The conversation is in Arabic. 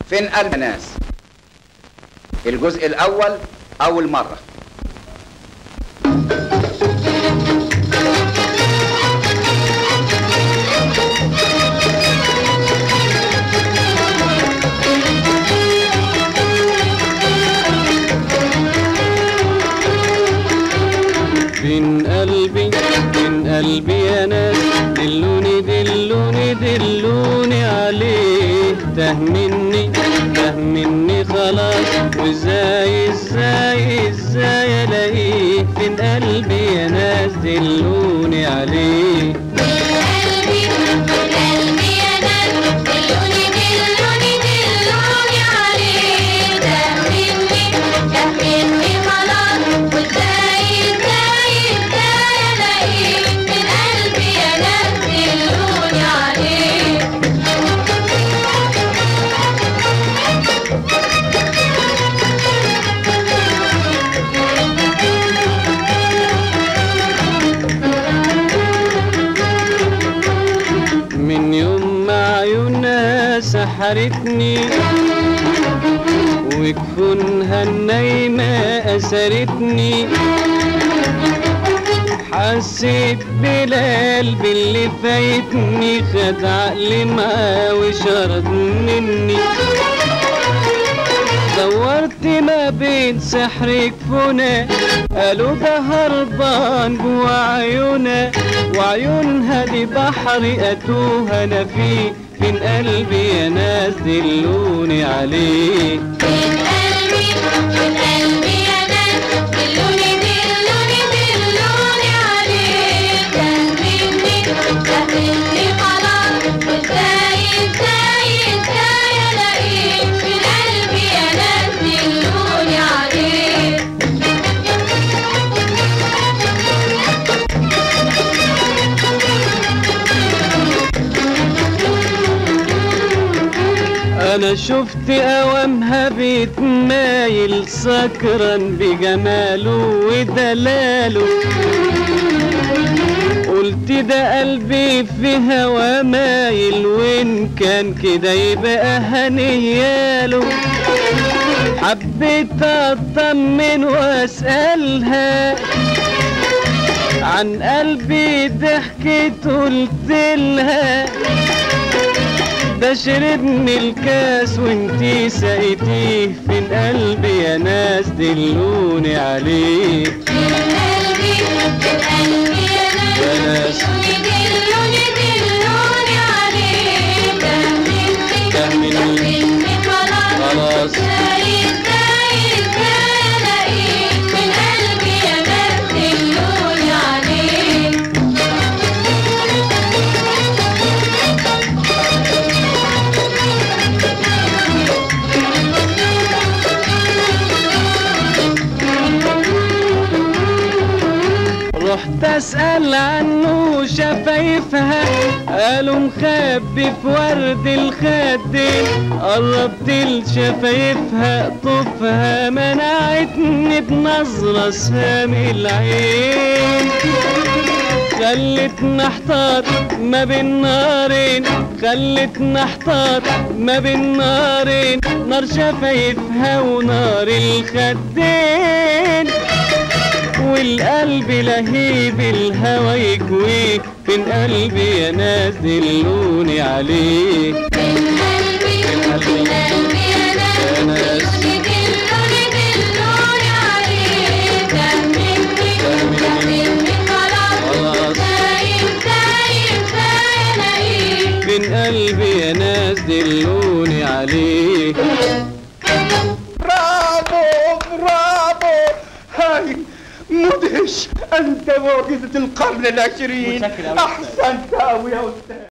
فين قلب الناس؟ الجزء الأول أول مرة. فين قلبي يا ناس، دلوني دلوني دلوني عليه. تاه مني خلاص، وازاي الاقيه؟ فين قلبي يا ناس، دلوني عليه. من يوم ما عيونها سحرتني، وجفونها النايمة أسرتني، حسيت بالقلب اللي فايتني، خد عقلي معاه وشرد مني. دورت ما بين سحر جفونها، قالوا ده هربان جوا عيونها، وعيونها دي بحر أتوه أنا فيه. فين قلبي يا ناس، دلوني عليه. فين قلبي يا ناس، دلوني عليه. تاه مني خلاص، وازاي الاقيه؟ فين قلبي يا ناس، دلوني عليه. أنا شفت أوامها بيتمايل، سكران بجماله ودلاله، قلت ده قلبي في هوا مايل، وإن كان كده يبقى هنياله. حبيت أطمن وأسألها عن قلبي، ضحكت قلتلها ده شربني الكاس وانتي سقيتيه. فين قلبي يا ناس، دلوني عليه. فين قلبي يا ناس، دلوني عليه. تاه مني خلاص، ازاي الاقيه؟ فين قلبي يا ناس، دلوني عليه. رحت اسأل عنه شفايفها، قالوا مخبي في ورد الخدين. قربت لشفايفها طفها، منعتني بنظرة سام العين، خلتني احتار ما بين نارين، نار شفايفها ونار الخدين، والقلب لهيب الهوى يكويه. فين قلبي يا ناس، دلوني عليه. فين قلبي يا ناس، دلوني عليه. تاه مني خلاص، ازاي الاقيه؟ فين قلبي يا ناس، دلوني عليه. برافو هاي مدهش، أنت معجزة القرن العشرين. أحسنت أوي يا أستاذ.